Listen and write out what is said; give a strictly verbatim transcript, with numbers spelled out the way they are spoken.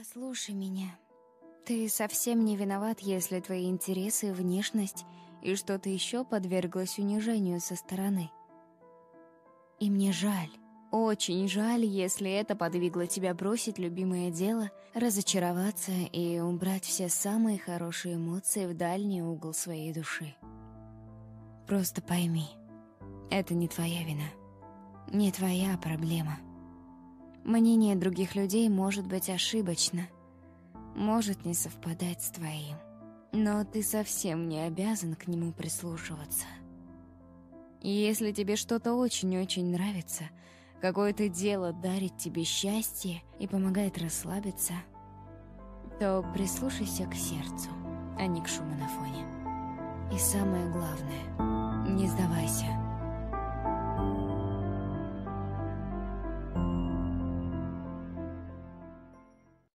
Послушай меня. Ты совсем не виноват, если твои интересы, внешность и что-то еще подверглось унижению со стороны. И мне жаль, очень жаль, если это подвигло тебя бросить любимое дело, разочароваться и убрать все самые хорошие эмоции в дальний угол своей души. Просто пойми, это не твоя вина, не твоя проблема. Мнение других людей может быть ошибочно, может не совпадать с твоим, но ты совсем не обязан к нему прислушиваться. И если тебе что-то очень-очень нравится, какое-то дело дарит тебе счастье и помогает расслабиться, то прислушайся к сердцу, а не к шуму на фоне. И самое главное, не сдавайся.